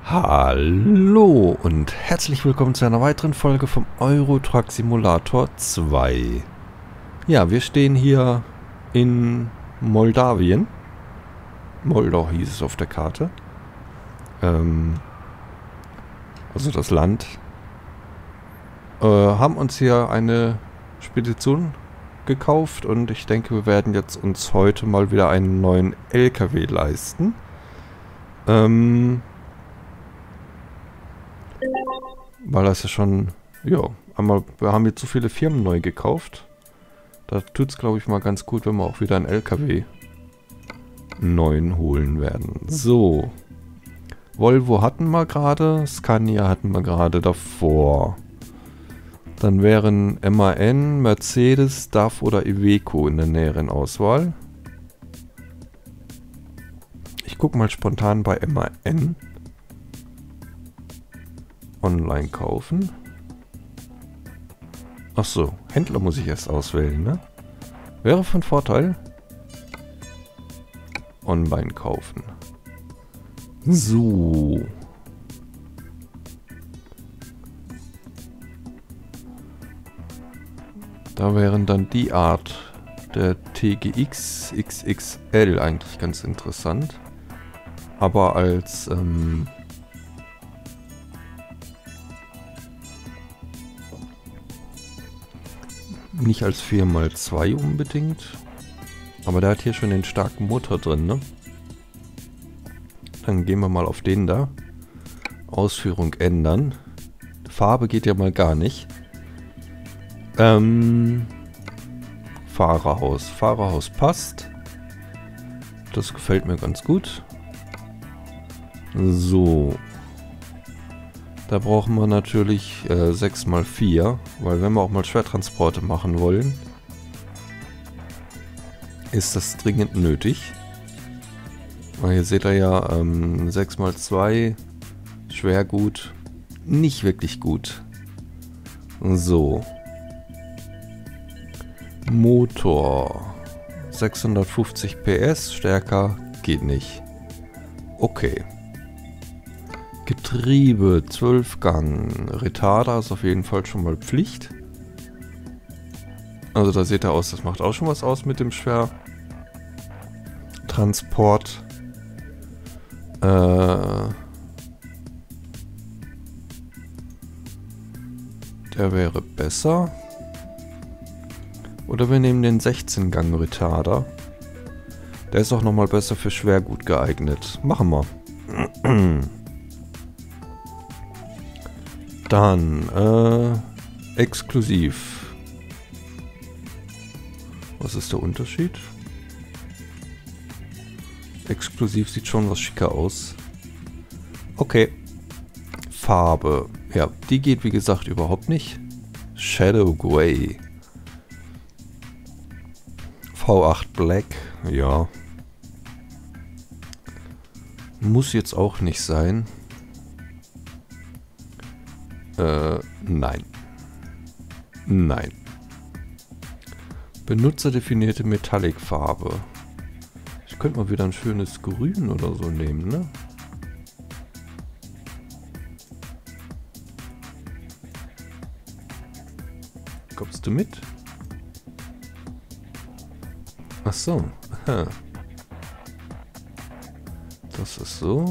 Hallo und herzlich willkommen zu einer weiteren Folge vom Euro Truck Simulator 2. Ja, wir stehen hier in Moldawien. Moldau hieß es auf der Karte. Also das Land. Haben uns hier eine Spedition gekauft und ich denke, wir werden jetzt uns heute mal wieder einen neuen LKW leisten. Weil das ja schon, ja, einmal, wir haben jetzt so viele Firmen neu gekauft. Da tut es, glaube ich, mal ganz gut, wenn wir auch wieder einen LKW neuen holen werden. So. Volvo hatten wir gerade, Scania hatten wir gerade davor. Dann wären MAN, Mercedes, DAF oder Iveco in der näheren Auswahl. Ich gucke mal spontan bei MAN. Online kaufen. Achso, Händler muss ich erst auswählen, ne? Wäre von Vorteil. Online kaufen. So. Da wären dann die Art der TGX XXL eigentlich ganz interessant. Aber als nicht als 4x2 unbedingt. Aber der hat hier schon den starken Motor drin, ne? Dann gehen wir mal auf den da. Ausführung ändern. Farbe geht ja mal gar nicht. Fahrerhaus. Fahrerhaus passt. Das gefällt mir ganz gut. So. Da brauchen wir natürlich 6x4, weil wenn wir auch mal Schwertransporte machen wollen, ist das dringend nötig. Weil hier seht ihr ja 6x2, Schwergut, nicht wirklich gut. So. Motor. 650 PS, stärker geht nicht. Okay. Getriebe, 12 Gang. Retarder ist auf jeden Fall schon mal Pflicht. Also da seht ihr aus, das macht auch schon was aus mit dem Schwertransport. Der wäre besser. Oder wir nehmen den 16 Gang Retarder. Der ist auch nochmal besser für Schwergut geeignet. Machen wir. Dann, exklusiv. Was ist der Unterschied? Exklusiv sieht schon was schicker aus. Okay. Farbe. Ja, die geht wie gesagt überhaupt nicht. Shadow Grey. V8 Black. Ja. Muss jetzt auch nicht sein. Nein. Nein. Benutzerdefinierte Metallic-Farbe. Ich könnte mal wieder ein schönes Grün oder so nehmen, ne? Kommst du mit? Ach so. Das ist so.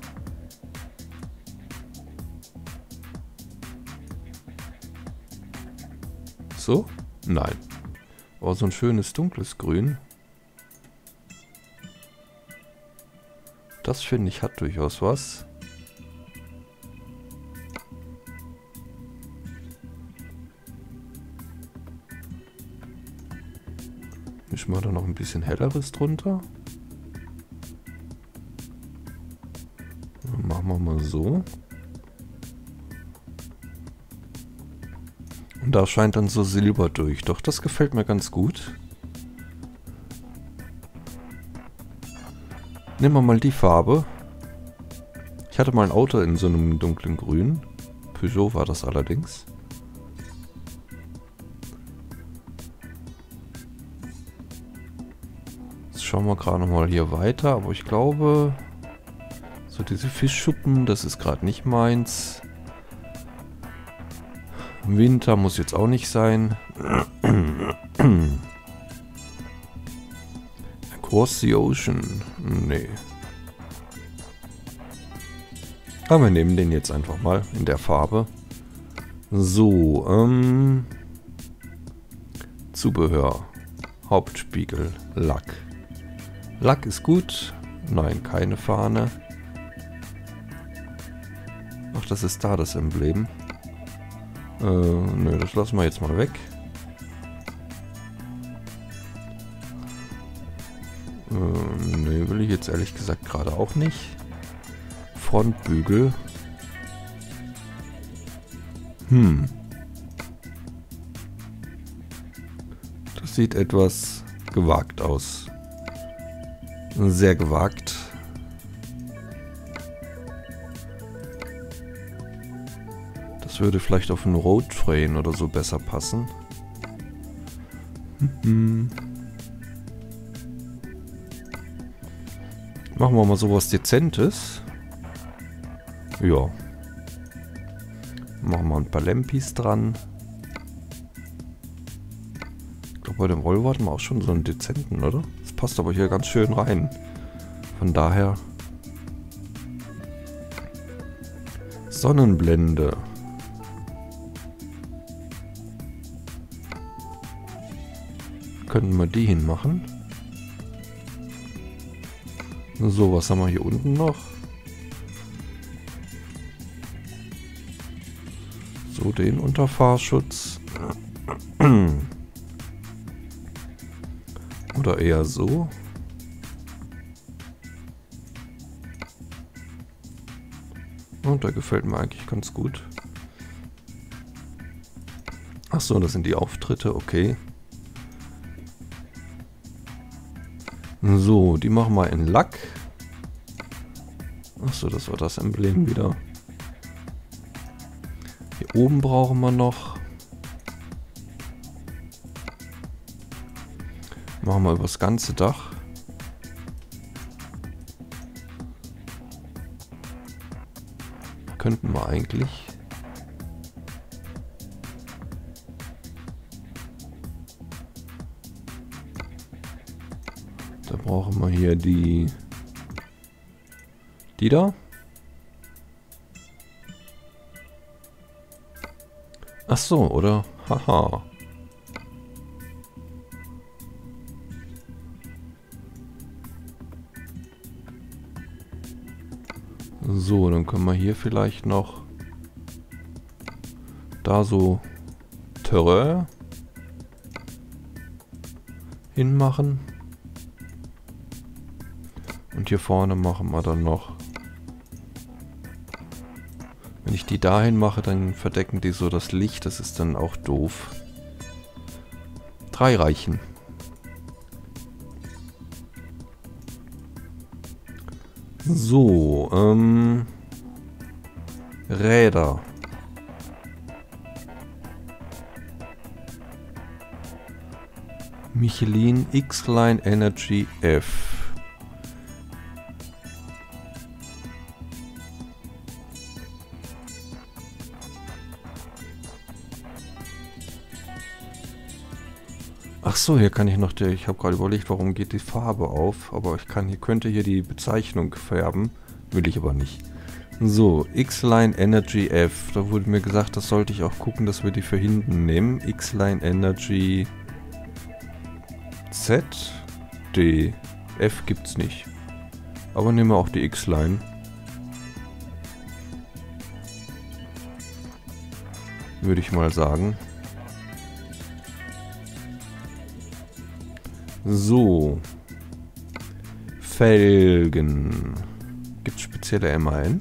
So? Nein. Aber so ein schönes dunkles Grün. Das finde ich hat durchaus was. Mischen wir da noch ein bisschen helleres drunter. Dann machen wir mal so. Und da scheint dann so Silber durch. Doch, das gefällt mir ganz gut. Nehmen wir mal die Farbe. Ich hatte mal ein Auto in so einem dunklen Grün. Peugeot war das allerdings. Jetzt schauen wir gerade noch mal hier weiter. Aber ich glaube, So, diese Fischschuppen, das ist gerade nicht meins. Winter muss jetzt auch nicht sein. Across the Ocean. Nee. Aber wir nehmen den jetzt einfach mal in der Farbe. So, Zubehör. Hauptspiegel. Lack. Lack ist gut. Nein, keine Fahne. Ach, das ist da das Emblem. Nö, das lassen wir jetzt mal weg. Nö, will ich jetzt ehrlich gesagt gerade auch nicht. Frontbügel. Das sieht etwas gewagt aus. Sehr gewagt. Das würde vielleicht auf einen Roadtrain oder so besser passen. Machen wir mal sowas Dezentes. Ja. Machen wir ein paar Lampis dran. Ich glaube, bei dem Volvo hatten wir auch schon so einen dezenten, oder? Das passt aber hier ganz schön rein. Von daher. Sonnenblende. Könnten wir die hinmachen? So, was haben wir hier unten noch? So, den Unterfahrschutz. Oder eher so. Und der gefällt mir eigentlich ganz gut. Achso, das sind die Auftritte, okay. So, die machen wir in Lack. Achso, das war das Emblem wieder. Hier oben brauchen wir noch. Machen wir über das ganze Dach. Könnten wir eigentlich. Da brauchen wir hier die da. Ach so, oder? Haha. So, dann können wir hier vielleicht noch da so Terrain hinmachen. Und hier vorne machen wir dann noch. Wenn ich die dahin mache, dann verdecken die so das Licht. Das ist dann auch doof. 3 reichen. So, Räder. Michelin X-Line Energy F. Ach so, hier kann ich noch, ich habe gerade überlegt, warum geht die Farbe auf, aber ich könnte hier die Bezeichnung färben, will ich aber nicht. So, X-Line Energy F, da wurde mir gesagt, das sollte ich auch gucken, dass wir die für hinten nehmen. X-Line Energy Z, D, F gibt's nicht. Aber nehmen wir auch die X-Line. Würde ich mal sagen. So. Felgen. Gibt es spezielle MAN?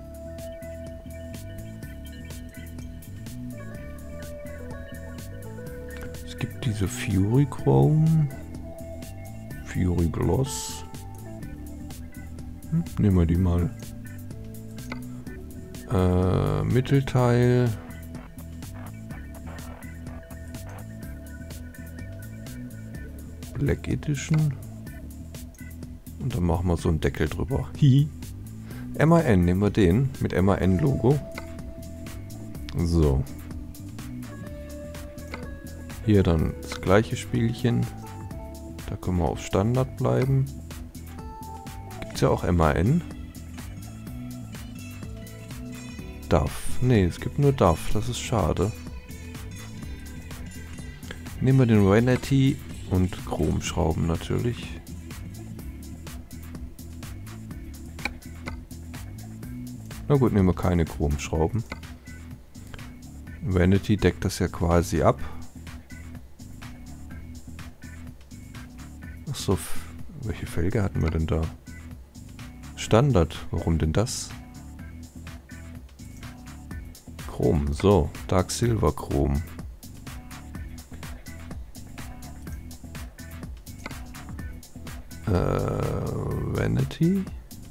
Es gibt diese Fury Chrome. Fury Gloss. Nehmen wir die mal. Mittelteil. Black Edition. Und dann machen wir so einen Deckel drüber. Hihi. MAN, nehmen wir den mit MAN-Logo. So. Hier dann das gleiche Spielchen. Da können wir auf Standard bleiben. Gibt es ja auch MAN. DAF. Ne, es gibt nur DAF. Das ist schade. Nehmen wir den Vanity und Chromschrauben natürlich. Na gut, nehmen wir keine Chromschrauben. Vanity deckt das ja quasi ab. Achso, welche Felge hatten wir denn da? Standard, warum denn das? Chrom, so, Dark Silver Chrom. Vanity?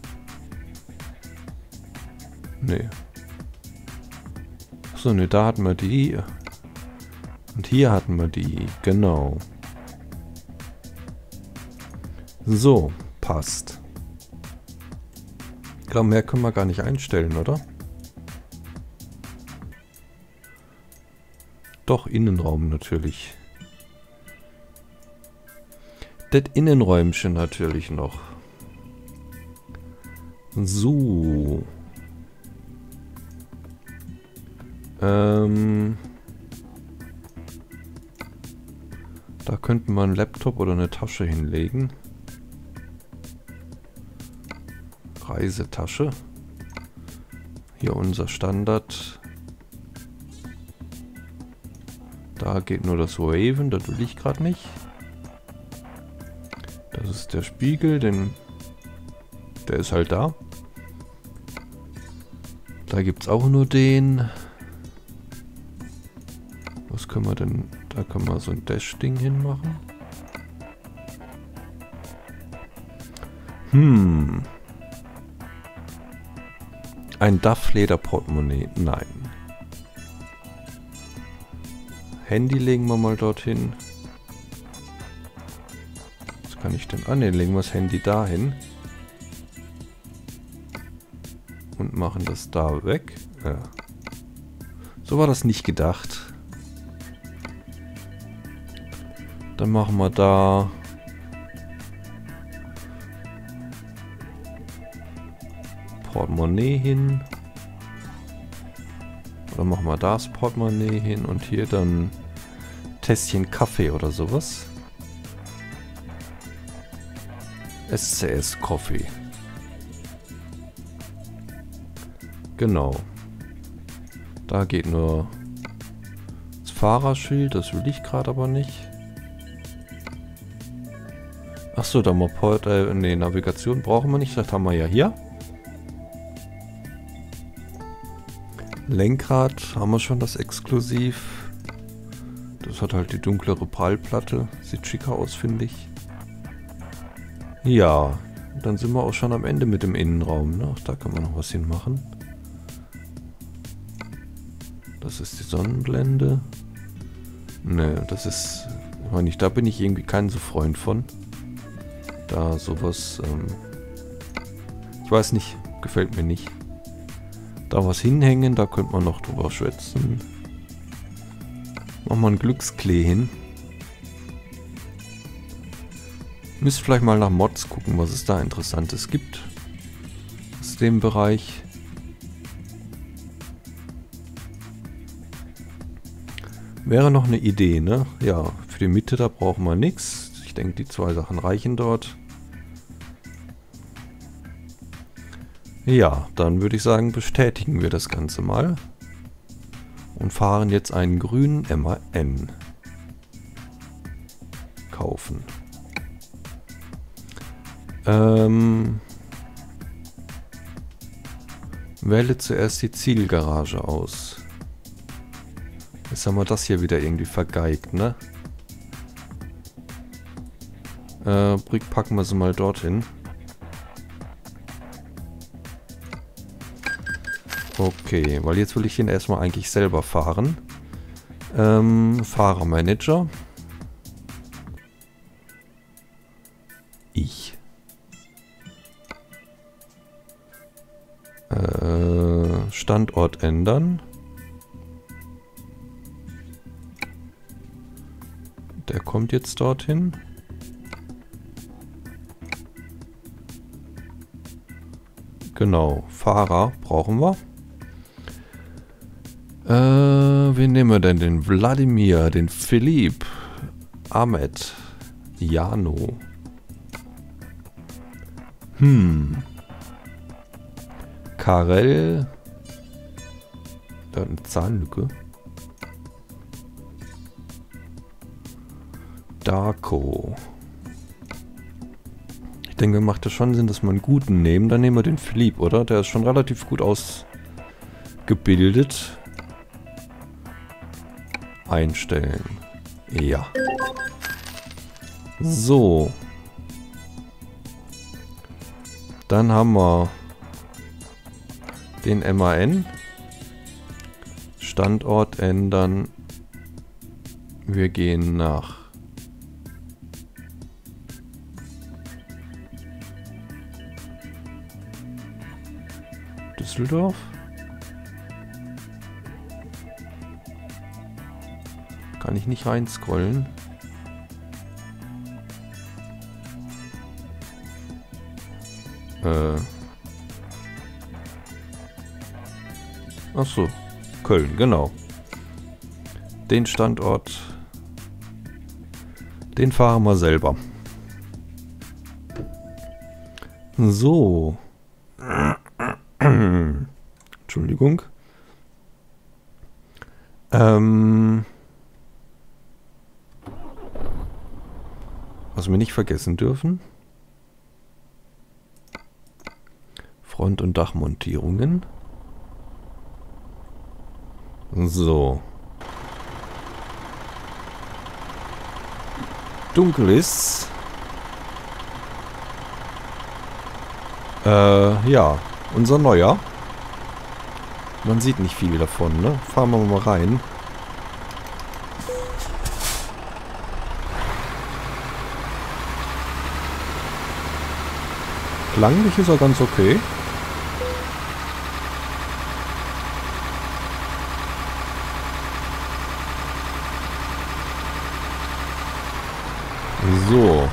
Nee. Achso, ne, da hatten wir die. Und hier hatten wir die, genau. So, passt. Ich glaube, mehr können wir gar nicht einstellen, oder? Doch, Innenraum natürlich. Das Innenräumchen natürlich noch. So. Da könnten wir einen Laptop oder eine Tasche hinlegen. Reisetasche. Hier unser Standard. Da geht nur das Raven, das will ich gerade nicht. Das ist der Spiegel, der ist halt da. Da gibt es auch nur den. Was können wir denn? Da können wir so ein Dash-Ding hinmachen. Ein DAF-Leder-Portemonnaie. Nein. Handy legen wir mal dorthin. Was kann ich denn? Ah ne, legen wir das Handy dahin. Und machen das da weg. Ja. So war das nicht gedacht. Dann machen wir da Portemonnaie hin. Oder machen wir das Portemonnaie hin und hier dann Tässchen Kaffee oder sowas. SCS Coffee. Genau. Da geht nur das Fahrerschild, das will ich gerade aber nicht. Achso, da mal nee, Navigation brauchen wir nicht, das haben wir ja hier. Lenkrad haben wir schon, das exklusiv. Das hat halt die dunklere Prallplatte. Sieht schicker aus, finde ich. Ja, dann sind wir auch schon am Ende mit dem Innenraum. Ne? Ach, da kann man noch was hinmachen. Das ist die Sonnenblende. Ne, das ist... Ich meine, da bin ich irgendwie kein so Freund von. Da sowas... ich weiß nicht, gefällt mir nicht. Da was hinhängen, da könnte man noch drüber schwätzen. Machen wir einen Glücksklee hin. Müsst vielleicht mal nach Mods gucken, was es da Interessantes gibt. Aus dem Bereich. Wäre noch eine Idee, ne? Ja, für die Mitte, da brauchen wir nichts. Ich denke, die zwei Sachen reichen dort. Ja, dann würde ich sagen, bestätigen wir das Ganze mal. Und fahren jetzt einen grünen MAN. Kaufen. Wähle zuerst die Zielgarage aus. Jetzt haben wir das hier wieder irgendwie vergeigt, ne? Brick packen wir sie mal dorthin. Okay, weil jetzt will ich ihn erstmal eigentlich selber fahren. Fahrermanager. Ich. Standort ändern. Der kommt jetzt dorthin. Genau, Fahrer brauchen wir. Wen nehmen wir denn? Den Wladimir, den Philipp, Ahmed, Jano. Karel. Da hat eine Zahnlücke. Darko. Ich denke, macht es schon Sinn, dass wir einen guten nehmen. Dann nehmen wir den Philipp, oder? Der ist schon relativ gut ausgebildet. Einstellen. Ja. So. Dann haben wir den MAN. Standort ändern. Wir gehen nach Düsseldorf. Kann ich nicht reinscrollen. Ach so, Köln, genau. Den Standort, den fahren wir selber. So. Entschuldigung. Was wir nicht vergessen dürfen. Front- und Dachmontierungen. So. Dunkel ist. Ja, unser neuer. Man sieht nicht viel davon, ne? Fahren wir mal rein. Klanglich ist er ganz okay. So.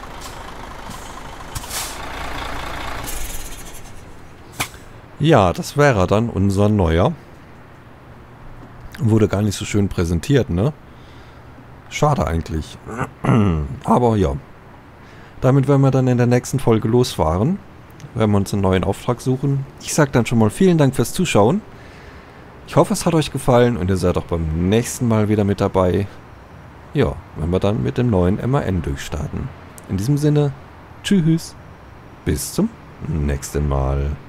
Ja, das wäre dann unser neuer. Wurde gar nicht so schön präsentiert, ne? Schade eigentlich. Aber ja. Damit werden wir dann in der nächsten Folge losfahren. Werden wir uns einen neuen Auftrag suchen. Ich sage dann schon mal vielen Dank fürs Zuschauen. Ich hoffe, es hat euch gefallen und ihr seid auch beim nächsten Mal wieder mit dabei. Ja, wenn wir dann mit dem neuen MAN durchstarten. In diesem Sinne, tschüss. Bis zum nächsten Mal.